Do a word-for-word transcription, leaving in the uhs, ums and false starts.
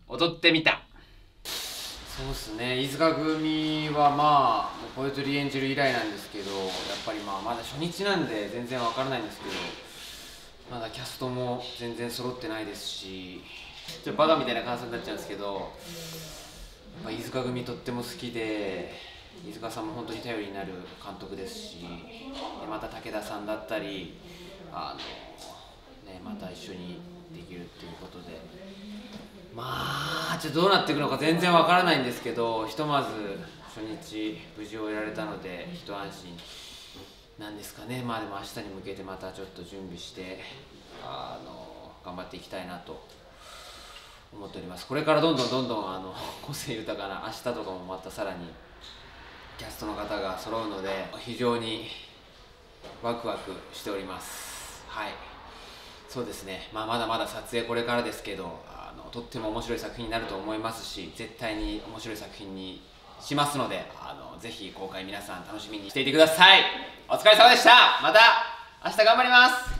踊ってみた。 そうですね、飯塚組はまあポエトリー演じる以来なんですけど、やっぱりまあまだ初日なんで全然わからないんですけど、まだキャストも全然揃ってないですし、ちょっとバカみたいな感想になっちゃうんですけど、やっぱ飯塚組とっても好きで、飯塚さんも本当に頼りになる監督ですし、でまた武田さんだったり、あのね、また一緒にできるっていうことで、まあちょっとどうなっていくのか全然わからないんですけど、ひとまず初日無事終えられたので一安心なんですかね。まあでも明日に向けてまたちょっと準備してあの頑張っていきたいなと思っております。これからどんどんどんどんあの個性豊かな明日とかもまたさらにキャストの方が揃うので非常にワクワクしております。はい、そうですね、まあ、まだまだ撮影これからですけど、あのとっても面白い作品になると思いますし、絶対に面白い作品にしますので、あのぜひ公開皆さん楽しみにしていてください。お疲れ様でした。また明日頑張ります。